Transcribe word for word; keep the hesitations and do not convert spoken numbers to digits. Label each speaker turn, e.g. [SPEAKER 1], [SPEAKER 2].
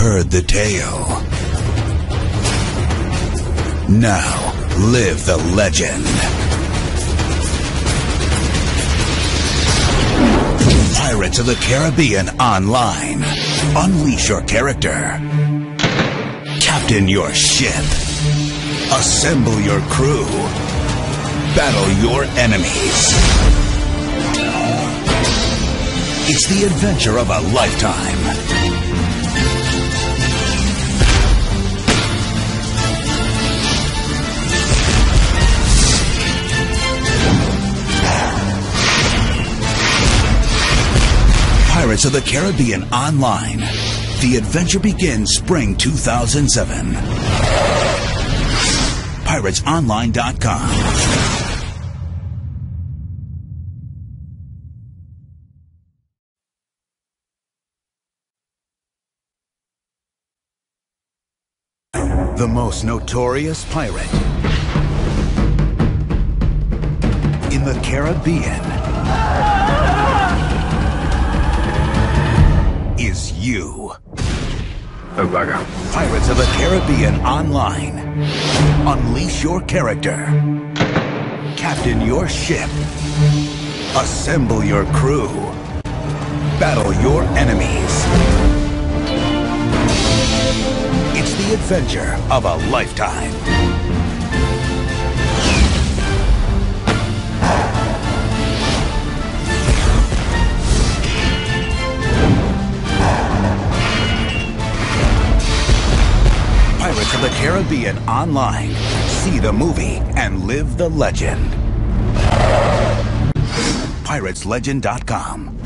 [SPEAKER 1] heard the tale. Now, live the legend. Pirates of the Caribbean Online. Unleash your character. Captain your ship. Assemble your crew. Battle your enemies. It's the adventure of a lifetime. Pirates of the Caribbean Online. The adventure begins spring two thousand seven. Pirates Online dot com. The most notorious pirate in the Caribbean is you. Pirates of the Caribbean Online. Unleash your character. Captain your ship. Assemble your crew. Battle your enemies. It's the adventure of a lifetime. Pirates of the Caribbean Online. See the movie and live the legend. Pirates Legend dot com.